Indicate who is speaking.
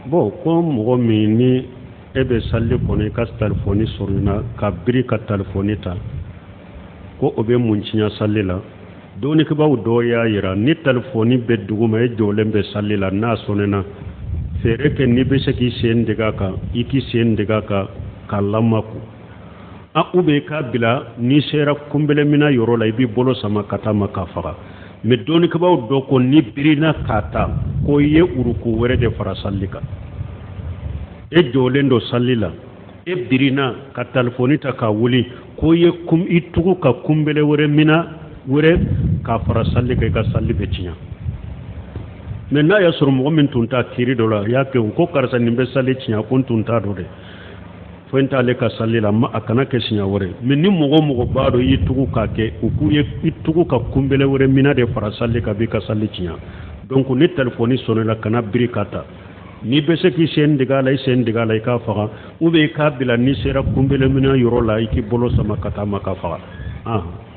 Speaker 1: bon ko mɔgɔ min ni e bɛ salli kɔnɔ i ka telefɔni sɔrɔna ka biri ka telefɔni ta ko o bɛ mun tiɲɛ salli la dɔɔnikibaw dɔw y'a yira ni telefɔni bɛ duguma e jɔlen bɛ salli la n'a sɔnna feere kɛ n'i bɛ se k'i sen digi a kan i k'i sen digi a kan k'a lamaku ou bien k'a bila n'i sera kunbɛlɛmina yɔrɔ la i b'i bolo sama ka taa ma k'a faga mais dɔɔnikibaw dɔ ko ni birina k'a ta ko i ye uruku wɛrɛ de fara salli kan e jɔlen don salli la e birina ka telefɔni ta k'a wuli ko i tugu ka kunbɛlɛ wɛrɛ mina wɛrɛ k'a fara salli kan i ka salli bɛ tiɲɛ mais n'a y'a sɔrɔ mɔgɔ min tun t'a kiri dɔ la y'a kɛ ko karisa nin bɛ salli tiɲɛ ko n tun t'a dɔn dɛ fo n t'ale ka salli la a kana kɛ siɲɛ wɛrɛ mais ni mɔgɔ mɔgɔ b'a dɔn i y'i tugu k'a kɛ u k'u ye i tugu ka kunbɛlɛ wɛrɛ mina de fara salli kan b'i ka salli tiɲɛ donc ni telefɔni sɔnnila kana biri ka ta n'i bɛ se k'i sen digi a la i sen digi a la i k'a faga ou bien i k'a bila n'i sera kunbɛlɛmina yɔrɔ la i k'i bolo sama ka taa ma k'a faga